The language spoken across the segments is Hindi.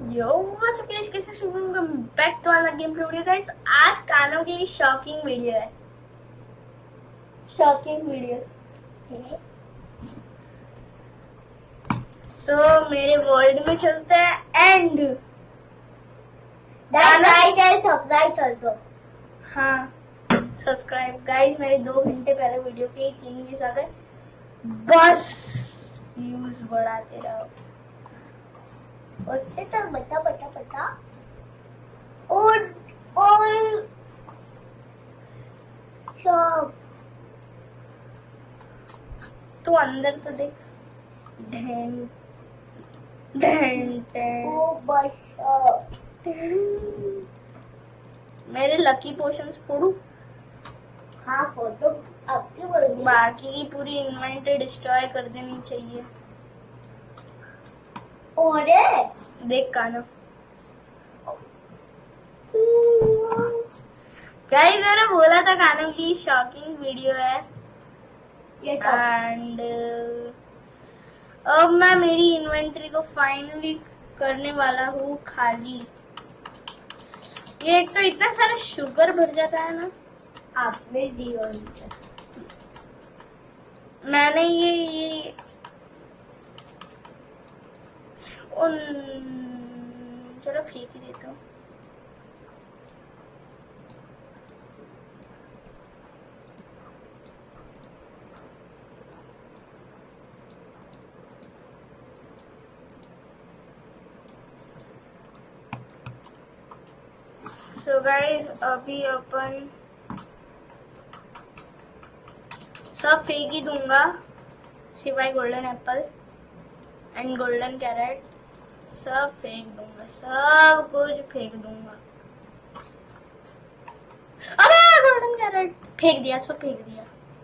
यो व्हाट्स अप गाइस, कैसे शुरू back to another game video guys. आज कानों के लिए शॉकिंग वीडियो है, शॉकिंग वीडियो। सो मेरे वर्ल्ड में चलते हैं एंड सब्सक्राइब कर दो। हाँ सब्सक्राइब गाइस। मेरे 2 घंटे पहले वीडियो के 3 व्यूज आ गए, बस व्यूज बढ़ाते रहो। बता और सब तो अंदर तो देख। ढेन ढेन ढेन। वो बस मेरे लकी पोशंस फोड़ू। हाँ फोटो अब क्यों बोल रही है? बाकी की पूरी इन्वेंटरी डिस्ट्रॉय कर देनी चाहिए। और देख काना गाइस, मैंने बोला था कानों की शॉकिंग वीडियो है। ये एंड अब मैं मेरी इन्वेंटरी को फाइनली करने वाला हूँ खाली। ये एक तो इतना सारा शुगर भर जाता है ना। आपने दी मैंने ये चलो फेंक ही देता हूँ। सो गाइस, अभी अपन सब फेंक ही दूंगा सिवाय golden apple and golden carrot. सब फेंक दूंगा, सब कुछ फेंक दूंगा। अबे गोल्डन कैरेट फेंक दिया, सब फेंक दिया।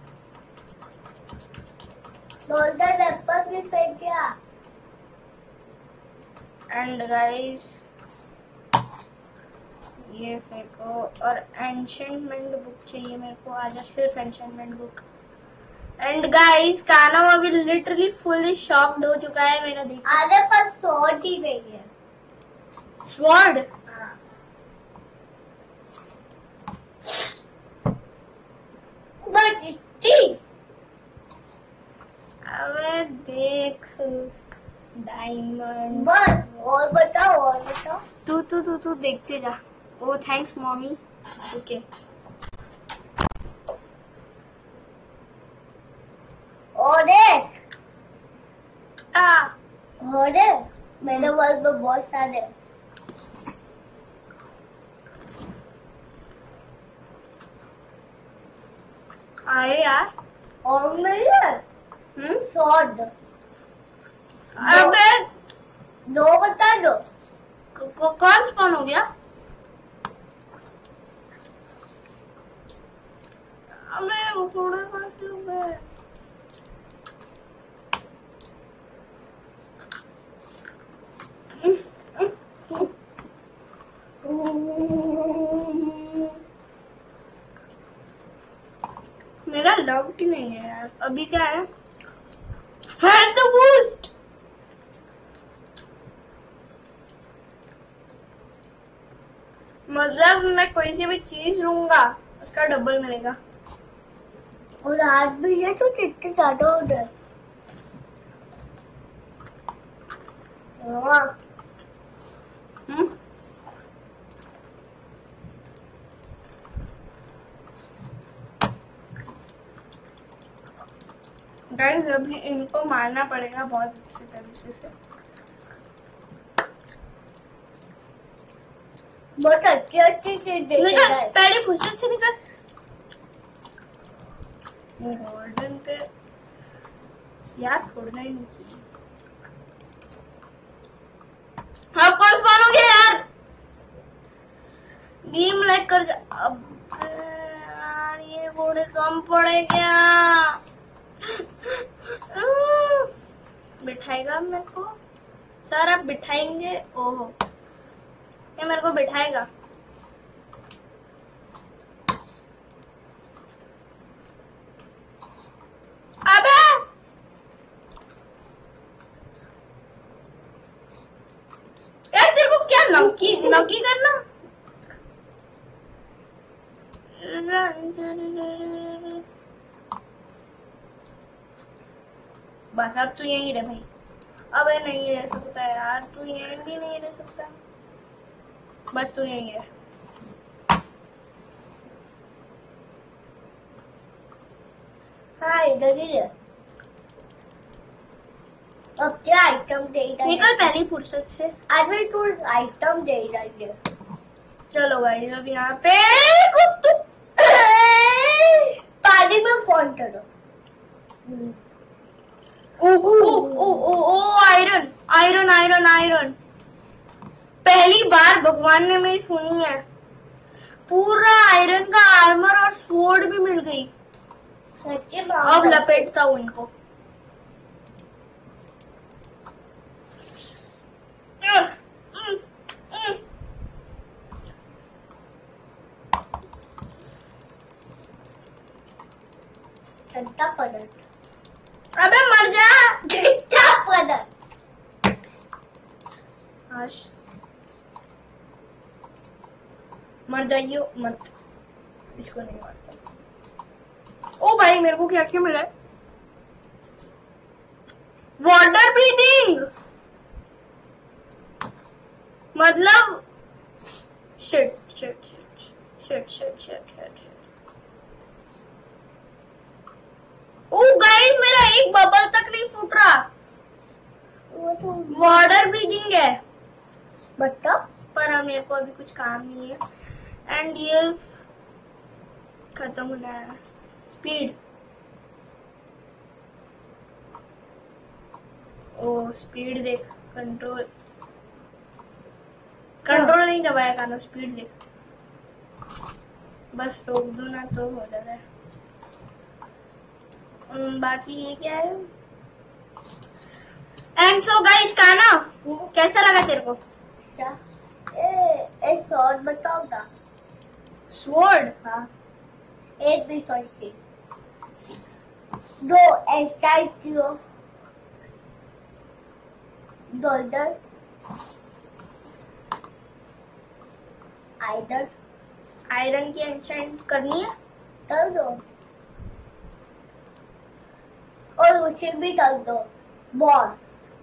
गोल्डन एप्पल भी फेंक दिया। एंड गाइस ये फेंको। और एन्शेंटमेंट बुक चाहिए मेरे को। आजा सिर्फ एन्शेंटमेंट बुक। एंड गाइस काना अभी लिटरली फुली शॉक्ड हो चुका है मेरा देख। आधे पर स्वॉर्ड ही नहीं है। स्वॉर्ड हाँ। बट ठीक। अबे देख डायमंड। बस और बताओ। तू देखते जा। ओ थैंक्स मॉमी। ओके और मेरे वर्ल्ड में बहुत सारे आए यार। और नहीं है स्वॉर्ड। अबे दो बता दो। कौन स्पॉन हो गया? अबे वो थोड़े पास हो गए। मेरा लॉक्ड ही नहीं है यार। अभी क्या है? तो बूस्ट। मतलब मैं कोई सी भी चीज लूंगा उसका डबल मिलेगा। और आज भी ये तो कितने ज्यादा हो गए। गाइस अभी इनको मारना पड़ेगा बहुत अच्छे तरीके से। बहुत अच्छी चीज निकल पहले फुर्सत से निकल। गोल्डन पे यार छोड़ना ही नहीं चाहिए। अब कौन स्पॉन हो गया यार? गेम लाइक कर जा। अब यार ये घोड़े कम पड़े क्या? बिठाएगा मेरे को सर? आप बिठाएंगे? ओहो ये मेरे को बिठाएगा। अबे यार तेरे को नकी करना। बस अब तू यहीं रह भाई। अबे नहीं रह सकता यार, तू यहीं भी नहीं रह सकता। बस तू यहीं रह। हाँ इधर ही है। अब क्या आइटम दे रहा है? निकल पहली फुर्सत से। आज भी तू आइटम दे रहा है। चलो भाई अब यहाँ पे पानी में फोन करो। Oh iron iron iron iron. पहली बार भगवान ने मेरी सुनी है। पूरा आयरन का आर्मर और स्वॉर्ड भी मिल गई। सच्ची अब लपेटता हूँ इनको। घंटा पलट। अबे मर जा। घंटा पलट। आश मर जाइयो मत। इसको नहीं मारता। ओ भाई मेरे को क्या क्या मिला है? Water breathing. मतलब shit shit shit shit shit shit shit. Oh guys मेरा एक बबल तक नहीं फूट रहा। वो तो वाटर ब्रीदिंग है बता। पर अब मेरे को अभी कुछ काम नहीं है। एंड ये खत्म होना है। स्पीड। ओ स्पीड देख। कंट्रोल कंट्रोल नहीं दबाया कानो। स्पीड देख। बस रोक दो ना तो हो जा रहा है। बाकी ये क्या है? एंड सो गाइस काना कैसा लगा तेरे को? क्या ए शॉर्ट बताओ ना। स्वॉर्ड। हाँ एक भी शॉर्ट थी। दो एक्साइटियो दो इधर आइडर आयरन की एंचेंट करनी है। कर दो और उसे भी कर दो बॉस।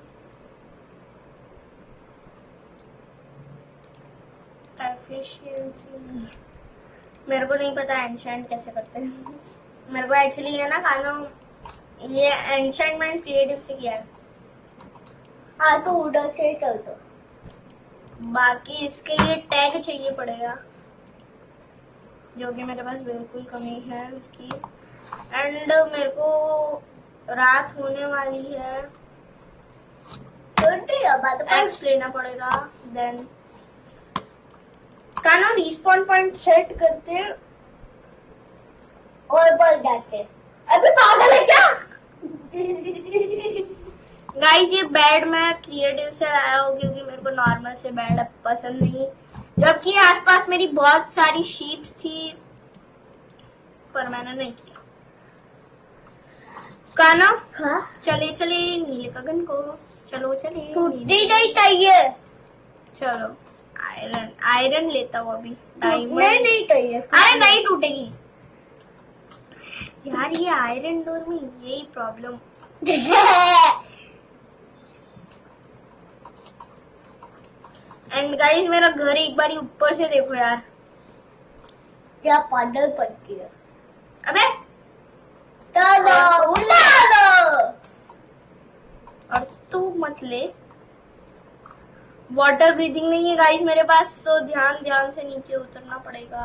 एफिशिएंसी नहीं। मेरे को नहीं पता एंशेंट कैसे करते हैं। मेरे को एक्चुअली ये ना खाना ये एंशेंटमेंट क्रिएटिव से किया है। हाँ तो उधर से कर दो। बाकी इसके लिए टैग चाहिए पड़ेगा जो कि मेरे पास बिल्कुल कमी है उसकी। एंड मेरे को रात होने वाली है। एक्स लेना पड़ेगा। देन कानो रिस्पॉन पॉइंट सेट करते हैं और बढ़ जाते। अभी पागल है क्या? गाइस ये बेड मैं क्रिएटिव से लाया हूँ क्योंकि मेरे को नॉर्मल से बेड पसंद नहीं। जबकि आसपास मेरी बहुत सारी शीप्स थी पर मैंने नहीं किया। काना हाँ चले चले नीले गगन को। चलो चले टूटनी नहीं चाहिए। चलो आयरन आयरन लेता हूँ अभी। नहीं नहीं चाहिए। अरे नहीं टूटेगी यार। ये आयरन डोर में यही प्रॉब्लम। एंड गाइस मेरा घर एक बारी ऊपर से देखो यार। क्या पागल पड़ती है। अबे चलो उला लो। और तू मत ले। वाटर ब्रीदिंग नहीं है गाइस मेरे पास तो ध्यान ध्यान से नीचे उतरना पड़ेगा।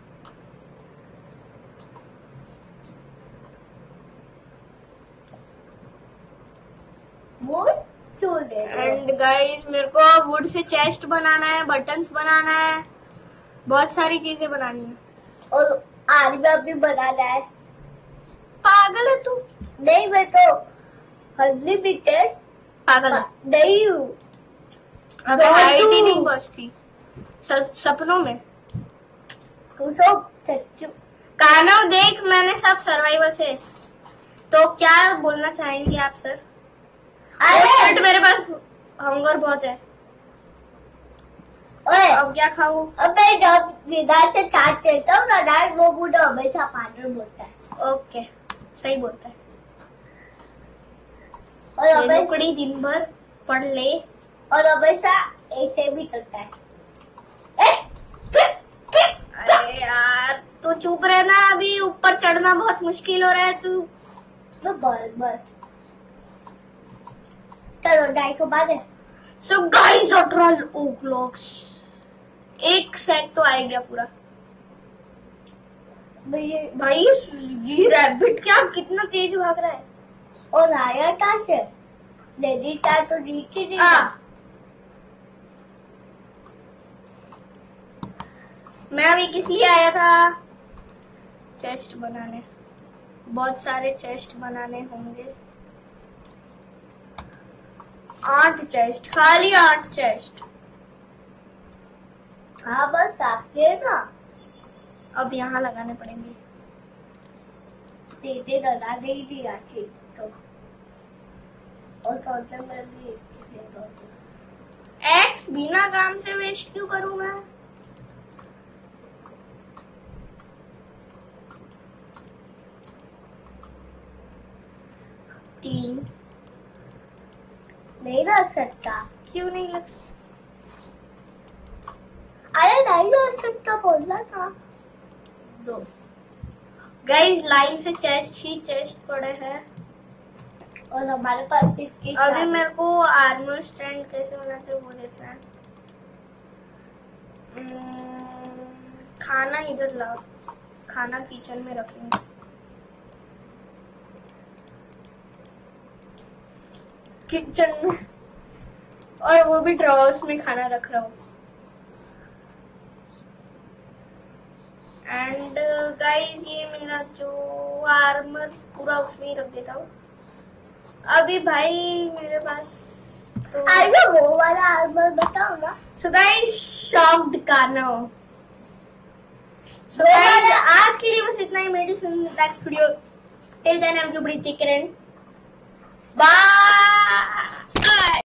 वो क्यों दे रहे हो? एंड गाइस मेरे को वुड से चेस्ट बनाना है। बटन्स बनाना है। बहुत सारी चीजें बनानी है। और आर्मी भी बनाना है। पागल है तू। नहीं मैं तो अनलिमिटेड पागल है। नहीं हूँ। अबे बहुत हाइट ही हूँ। नहीं पहुंचती सपनों में। तू तो सच्चू। कानव देख मैंने सब सर्वाइवल से। तो क्या बोलना चाहेंगे आप सर? अरे मेरे पास हंगर बहुत है। ओए अब क्या खाऊं? अबे जब विदाई से चाट देता हूँ ना डायरेक्ट वो बूढ़ा हमेशा पार्टनर बोलता है। ओके, सही बोलता है। और अबे लुकड़ी दिन भर पढ़ ले। और हमेशा ऐसे भी चलता है। अरे यार तू चुप रहना, अभी ऊपर चढ़ना बहुत मुश्किल हो रहा है तू। बस चलो 250 बाद है। सो गाइस अटरल ओक्लॉक्स, एक सेक तो आ गया पूरा। भाई ये रैबिट क्या कितना तेज भाग रहा है। और आया कहाँ से? दीदी का तो नीचे नहीं था। मैं अभी किस लिए आया था? चेस्ट बनाने, बहुत सारे चेस्ट बनाने होंगे। 8 चेस्ट, खाली 8 चेस्ट। हाँ बस साफ है ना। अब यहाँ लगाने पड़ेंगे। सीधे लगा गई भी आखिर तो। और सोचते में भी एक्स बिना काम से वेस्ट क्यों करूँ मैं? तीन नहीं रख सकता। क्यों नहीं लग सकता? अरे नहीं रख सकता बोलना था। दो गाइस लाइन से चेस्ट ही चेस्ट पड़े हैं। और हमारे पास इसकी अभी मेरे को आर्मर स्टैंड कैसे बनाते हैं वो देखना है। खाना इधर लाओ, खाना किचन में रखेंगे। किचन में, और वो भी ड्रॉर्स में खाना रख रहा हूँ। एंड गाइस ये मेरा जो आर्मर पूरा उसमें ही रख देता हूँ। अभी भाई मेरे पास तो अरे वो वाला आर्मर बताओ ना। सो गाइस शॉक्ड कानो। सो गाइस आज के लिए बस इतना ही। मेरी सुन next video till then I am टू बड़ी टेक केयर। बाय।